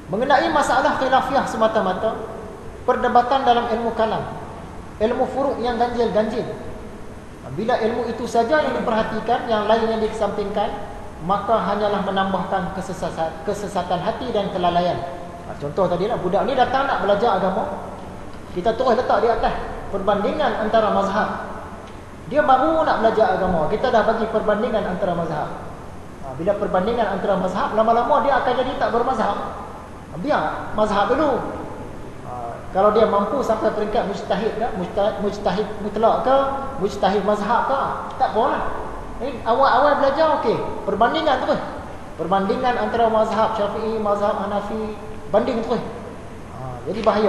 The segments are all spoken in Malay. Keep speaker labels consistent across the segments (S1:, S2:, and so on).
S1: Mengenai masalah khilafiyah semata-mata, perdebatan dalam ilmu kalam, ilmu furuk yang ganjil-ganjil. Bila ilmu itu saja yang diperhatikan, yang lain yang dikesampingkan, maka hanyalah menambahkan kesesatan hati dan kelalaian. Contoh tadi lah, budak ni datang nak belajar agama, kita terus letak di atas perbandingan antara mazhab. Dia baru nak belajar agama, kita dah bagi perbandingan antara mazhab. Bila perbandingan antara mazhab, lama-lama dia akan jadi tak bermazhab. Biar mazhab dulu. Kalau dia mampu sampai peringkat mujtahid ke, mujtahid mutlak ke, mujtahid mazhab ke, tak apalah. Awal-awal belajar okey, perbandingan terus. Perbandingan antara mazhab Syafi'i, mazhab Hanafi, banding terus. Jadi bahaya.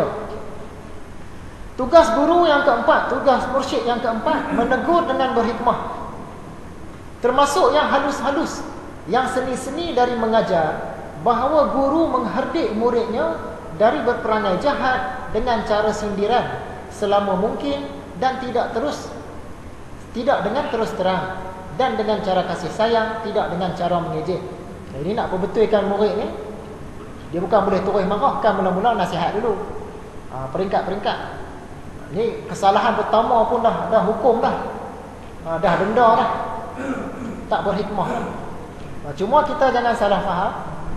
S1: Tugas guru yang keempat, tugas mursyid yang keempat, menegur dengan berhikmah. Termasuk yang halus-halus, yang seni-seni dari mengajar, bahawa guru menghardik muridnya dari berperangai jahat dengan cara sindiran selama mungkin, dan tidak dengan terus terang, dan dengan cara kasih sayang, tidak dengan cara mengejek. Ini nak perbetulkan murid ni, dia bukan boleh terus marah, kan mula-mula nasihat dulu. Peringkat-peringkat. Ni kesalahan pertama pun dah hukum dah. Dah denda dah. Tak berhikmah. Cuma kita jangan salah faham.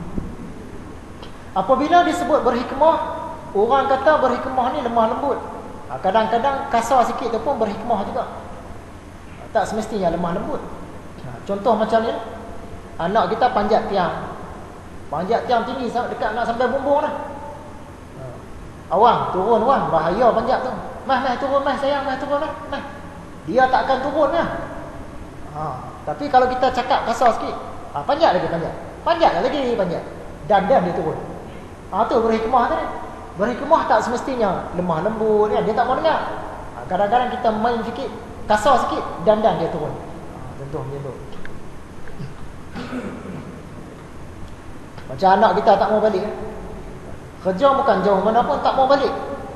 S1: Apabila disebut berhikmah, orang kata berhikmah ni lemah lembut. Kadang-kadang kasar sikit tu pun berhikmah juga. Tak semestinya lemah lembut. Contoh macam ni, anak kita panjat tiang. Panjat tiang tinggi dekat nak sampai bumbung dah. Awang, turun wang, bahaya panjat tu. Mas turun mas, sayang mas turun lah. Mas. Dia tak akan turun lah. Tapi kalau kita cakap kasar sikit, panjat lagi panjat. Panjat lagi panjat. Dan dia turun. Tu berhikmah tadi. Berhikmah tak semestinya lemah lembut kan, dia tak mau dengar. Kadang-kadang kita main sikit, kasar sikit, dan dia turun. Contoh macam tu. Macam anak kita tak mau balik. Kerja bukan jauh mana pun tak mau balik.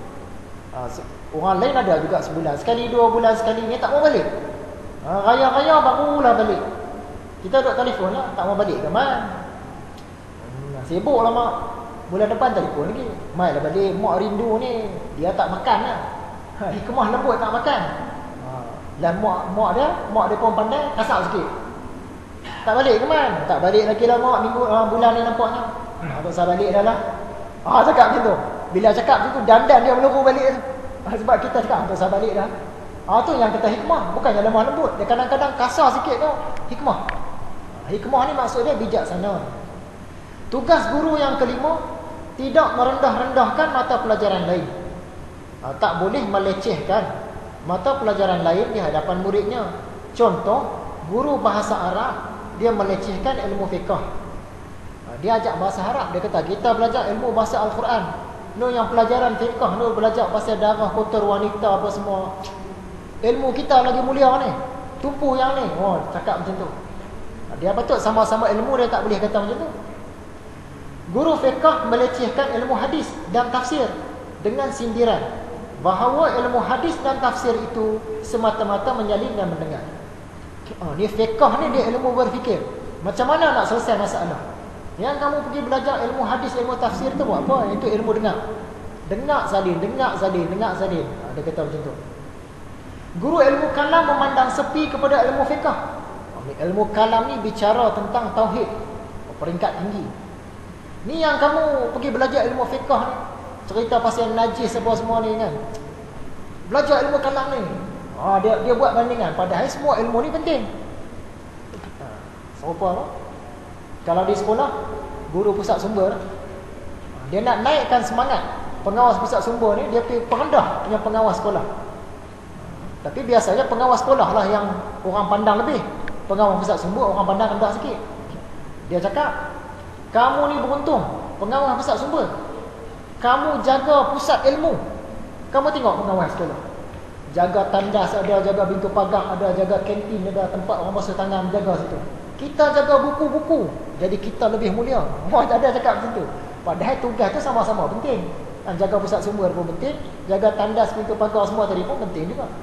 S1: Orang lain ada juga sebulan sekali, 2 bulan sekali, ni tak mau balik. Raya-raya barulah balik. Kita duduk telefon lah, tak mau balik ke man? Sibuk lah mak. Bulan depan telefon lagi. Mai lah balik, mak rindu ni. Dia tak makan lah. Hikmah lembut tak makan. Dan mak dia pun pandai, kasar sikit. Tak balik ke man? Tak balik lagi lah mak, minggu bulan ni nampaknya. Tak usah balik dah lah. Cakap macam tu. Bila cakap macam tu, dandan dia meluru balik tu. Sebab kita cakap, tak usah balik dah. Tu yang kata hikmah, bukannya lemah lembut. Dia kadang-kadang kasar sikit tu, hikmah. Hikmah ni maksudnya bijaksana. Tugas guru yang kelima, tidak merendah-rendahkan mata pelajaran lain. Tak boleh melecehkan mata pelajaran lain di hadapan muridnya. Contoh, guru bahasa Arab, dia melecehkan ilmu fiqh. Dia ajak bahasa Arab, dia kata kita belajar ilmu bahasa Al-Quran. Yang pelajaran fiqh, belajar pasal darah kotor wanita apa semua. Ilmu kita lagi mulia ni, tumpu yang ni. Cakap macam tu. Dia betul sama-sama ilmu, dia tak boleh kata macam tu. Guru fiqh melecehkan ilmu hadis dan tafsir dengan sindiran bahawa ilmu hadis dan tafsir itu semata-mata menyalin dan mendengar. Ni fiqh ni dia ilmu berfikir. Macam mana nak selesai masalah? Yang kamu pergi belajar ilmu hadis, ilmu tafsir tu buat apa? Itu ilmu dengar. Dengar salin, dengar salin, dengar salin. Dia kata macam tu. Guru ilmu kalam memandang sepi kepada ilmu fiqh. Ilmu kalam ni bicara tentang tauhid, peringkat tinggi. Ni yang kamu pergi belajar ilmu fiqh ni, cerita pasal najis apa semua ni kan. Belajar ilmu kalam ni. Dia buat bandingan, padahal semua ilmu ni penting. Serupa apa? Kalau di sekolah, guru pusat sumber, dia nak naikkan semangat pengawas pusat sumber ni, dia pergi perendah punya pengawas sekolah. Tapi biasanya pengawas sekolah lah yang orang pandang lebih. Pengawas pusat sumber orang pandang rendah sikit. Dia cakap, kamu ni beruntung, pengawas pusat sumber. Kamu jaga pusat ilmu. Kamu tengok pengawas sekolah, jaga tandas ada, jaga pintu pagar ada, jaga kantin ada, tempat orang basuh tangan jaga situ. Kita jaga buku-buku, jadi kita lebih mulia. Ada cakap macam tu. Padahal tugas tu sama-sama penting. Jaga pusat sumber pun penting, jaga tandas, pintu pagar semua tadi pun penting juga.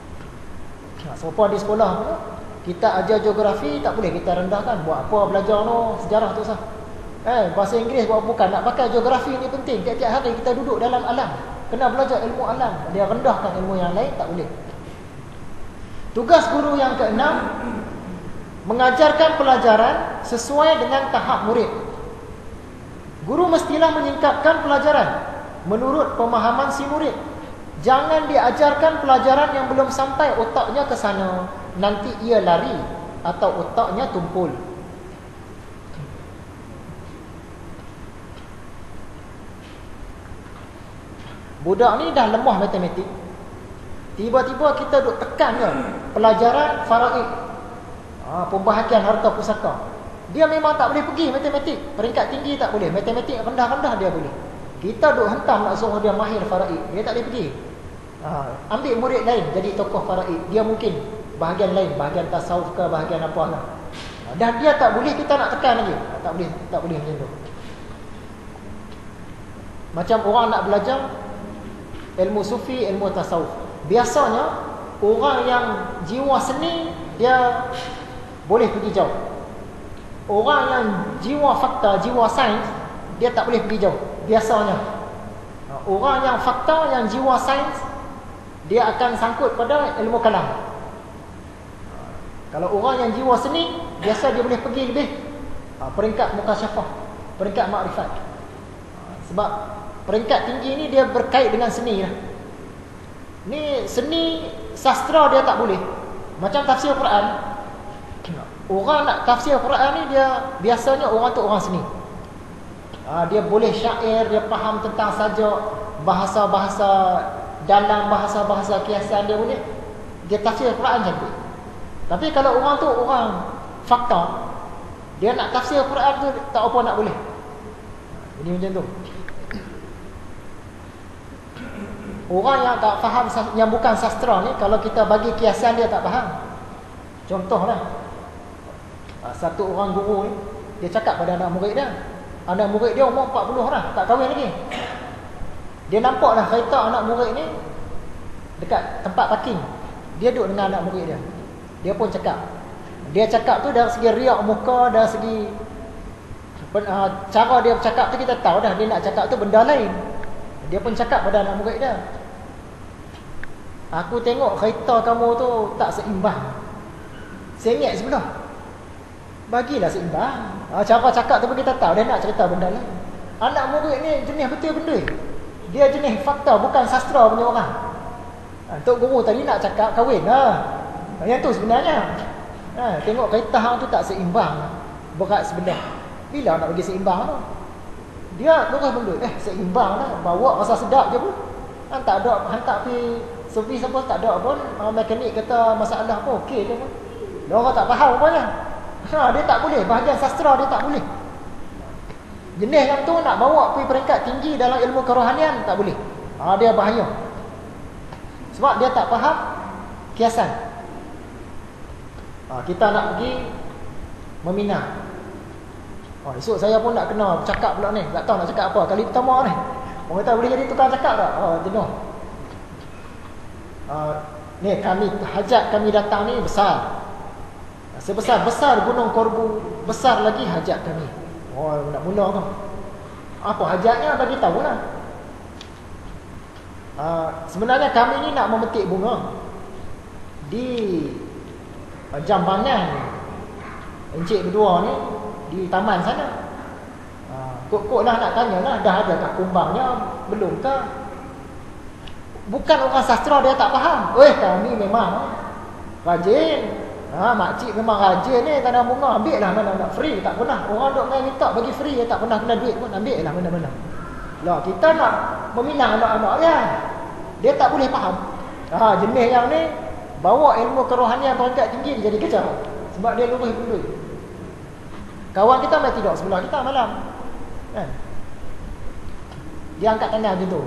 S1: Serupa di sekolah pun, kita ajar geografi tak boleh kita rendahkan. Buat apa belajar no sejarah tu sah. Bahasa Inggeris bukan. Nak pakai geografi ni penting. Tiap-tiap hari kita duduk dalam alam, kena belajar ilmu alam. Dia rendahkan ilmu yang lain, tak boleh. Tugas guru yang keenam, mengajarkan pelajaran sesuai dengan tahap murid. Guru mestilah menyingkapkan pelajaran menurut pemahaman si murid. Jangan diajarkan pelajaran yang belum sampai otaknya ke sana, nanti ia lari atau otaknya tumpul. Budak ni dah lemah matematik, tiba-tiba kita duk tekan dia pelajaran faraid, pembahagian harta pusaka. Dia memang tak boleh pergi matematik, peringkat tinggi tak boleh, matematik rendah-rendah dia boleh. Kita duk hentam nak suruh dia mahir faraid, dia tak boleh pergi. Ambil murid lain jadi tokoh faraid, dia mungkin bahagian lain, bahagian tasawuf ke, bahagian apa lah. Dan dia tak boleh, kita nak tekan lagi. Tak boleh macam tu. Macam orang nak belajar ilmu sufi, ilmu tasawuf. Biasanya orang yang jiwa seni dia boleh pergi jauh. Orang yang jiwa fakta, jiwa sains, dia tak boleh pergi jauh. Biasanya orang yang fakta, yang jiwa sains, dia akan sangkut pada ilmu kalam. Kalau orang yang jiwa seni, biasa dia boleh pergi lebih peringkat mukasyafah, peringkat makrifat. Sebab peringkat tinggi ni dia berkait dengan seni lah. Ni seni sastra dia tak boleh. Macam tafsir Quran. Orang nak tafsir Quran ni dia biasanya orang tu orang seni. Dia boleh syair, dia faham tentang sajak, bahasa-bahasa dalam, bahasa-bahasa kiasan dia boleh. Dia tafsir Quran cantik. Tapi kalau orang tu orang fakta, dia nak tafsir Quran tu tak apa nak boleh. Ini macam tu. Orang yang tak faham, yang bukan sastra ni, kalau kita bagi kiasan dia tak faham. Contohlah, satu orang guru ni, dia cakap pada anak murid dia. Anak murid dia umur 40 dah, tak kahwin lagi. Dia nampak dah kereta anak murid ni dekat tempat parking. Dia duduk dengan anak murid dia. Dia pun cakap. Dia cakap tu dari segi riak muka, dari segi cara dia bercakap tu kita tahu dah dia nak cakap tu benda lain. Dia pun cakap pada anak murid dia, aku tengok kereta kamu tu tak seimbang, sengit sebelah, bagilah seimbang. Cara cakap tu pun kita tahu dia nak cerita benda lain. Anak murid ni jenis betul benda, dia jenis fakta, bukan sastra punya orang. Tok guru tadi nak cakap kahwin yang tu sebenarnya. Tengok kereta hang tu tak seimbang, berat sebelah. Bila nak bagi seimbang tu? Dia terus benda, seimbang lah, bawa rasa sedap je pun. Tak ada, hantar pergi servis apa, tak ada pun. Mekanik kata masalah pun okey je pun. Dia orang tak faham rupanya. Dia tak boleh, bahagian sastra dia tak boleh. Jenis yang tu nak bawa pergi peringkat tinggi dalam ilmu kerohanian, tak boleh. Dia bahaya. Sebab dia tak faham kiasan. Kita nak pergi meminang. Esok saya pun nak kena cakap pula ni, tak tahu nak cakap apa. Kali pertama ni orang kata boleh jadi tukang cakap tak? Jenuh. Ni kami, hajat kami datang ni besar, sebesar gunung Korbu, besar lagi hajat kami. Nak mula tu, apa hajatnya bagi tahu lah. Sebenarnya kami ni nak memetik bunga di Jambangan Encik berdua ni, di taman sana. Kok lah nak tanya lah, dah ada kat kumbangnya belum ke? Bukan orang sastra dia tak faham. Kami memang rajin. Makcik memang rajin ni tanam bunga, ambil lah mana nak free, tak pernah. Orang duk main minta bagi free, dia tak pernah kena duit pun, ambil lah mana-mana. Lah kita nak meminang anak-anak dia, dia tak boleh faham. Jenis yang ni bawa ilmu kerohanian peringkat tinggi dia jadi kacau. Sebab dia lurus pun duit. Kawan kita main tidur sebelah kita malam, kan? Dia angkat tangan macam tu.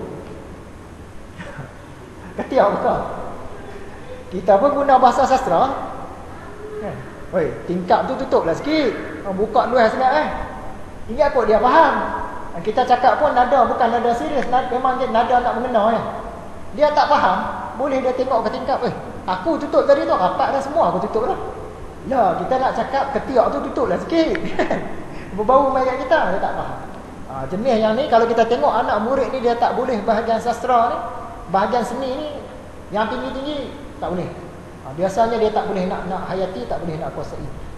S1: Ketiak buka. Kita pun guna bahasa sastra, kan? Tingkap tu tutuplah sikit, buka luas sangat. Ingat kot dia faham. Kita cakap pun nada bukan nada serius, memang dia nada nak mengena. Dia tak faham, boleh dia tengok ke tingkap. Aku tutup tadi tu, rapat dah semua aku tutup lah. Lah kita nak cakap ketiak tu tutuplah sikit. berbau mayat kita, dia tak faham. Jenis yang ni kalau kita tengok anak murid ni dia tak boleh bahagian sastra ni, bahagian seni ni yang tinggi-tinggi tak boleh. Biasanya dia tak boleh nak hayati, tak boleh nak kuasai.